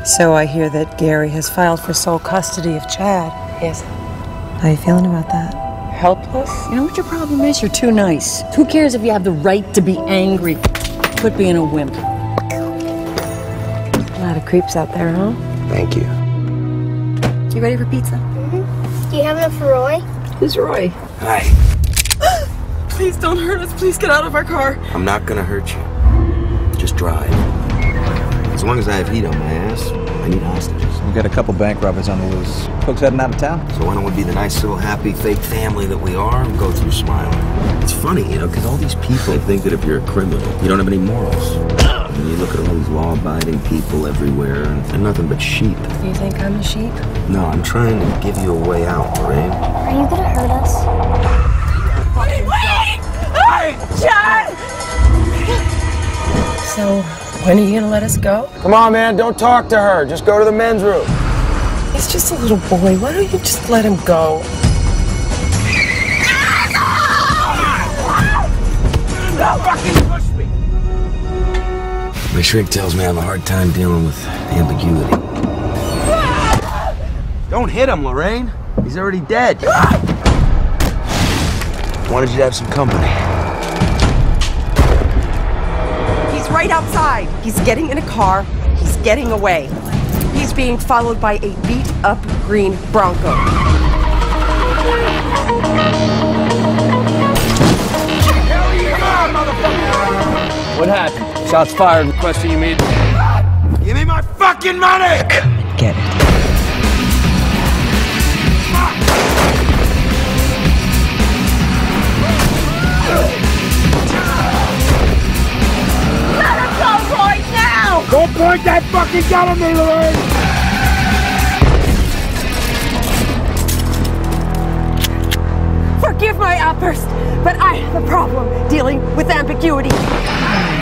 So I hear that Gary has filed for sole custody of Chad. Yes. How are you feeling about that? Helpless? You know what your problem is? You're too nice. Who cares if you have the right to be angry? Quit being a wimp. A lot of creeps out there, huh? Thank you. You ready for pizza? Mm-hmm. Do you have enough for Roy? Who's Roy? Hi. Please don't hurt us. Please get out of our car. I'm not gonna hurt you. Just drive. As long as I have heat on my ass, I need hostages. We got a couple bank robbers on the loose. Folks heading out of town. So why don't we be the nice, little, happy, fake family that we are and go through smiling? It's funny, you know, because all these people think that if you're a criminal, you don't have any morals. And you look at all these law-abiding people everywhere, and they're nothing but sheep. Do you think I'm a sheep? No, I'm trying to give you a way out, Lorraine. Are you gonna hurt us? Wait! Hey, Chad! So, when are you gonna let us go? Come on, man, don't talk to her. Just go to the men's room. He's just a little boy. Why don't you just let him go? Don't fucking push me! My shrink tells me I have a hard time dealing with ambiguity. Don't hit him, Lorraine. He's already dead. Wanted you to have some company. He's right outside. He's getting in a car. He's getting away. He's being followed by a beat-up green Bronco. What happened? Shots fired. Question you made. Give me my fucking money! Get it. Let him go right now! Don't point that fucking gun at me, Lorraine! Forgive my outburst, but I have a problem dealing with ambiguity.